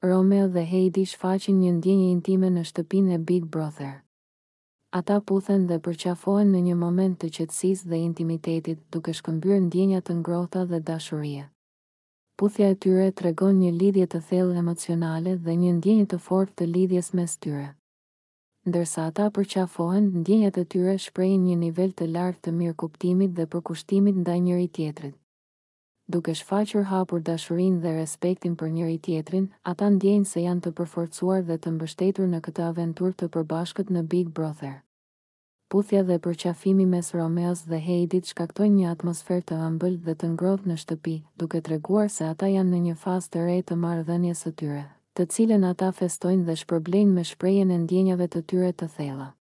Romeo dhe Heidi shfaqin një ndjenjë intime në shtëpinë e Big Brother. Ata puthen dhe përqafohen në një moment të qetësisë dhe intimitetit, duke shkëmbyer ndjenja të ngrohta dhe dashurie. Puthja e tyre tregon një lidhje të thellë emocionale dhe një ndjenjë të fortë të lidhjes mes tyre. Ndërsa ata përqafohen, ndjenjat e tyre shprehin një nivel të lartë të mirëkuptimit dhe përkushtimit ndaj njëri tjetrit. Duke shfaqur hapur dashurinë dhe respektin për njëri tjetrin, ata ndjejnë se janë të përforcuar dhe të mbështetur në këtë aventurë të përbashkët në Big Brother. Puthja dhe përqafimi mes Romeos dhe Heidit shkaktojnë një atmosferë të ëmbël dhe të ngrohtë në shtëpi, duke treguar se ata janë në një fazë të re të marrëdhënies së tyre, të cilën ata festojnë dhe shpërblejnë me shprehjen e ndjenjave të tyre të thella.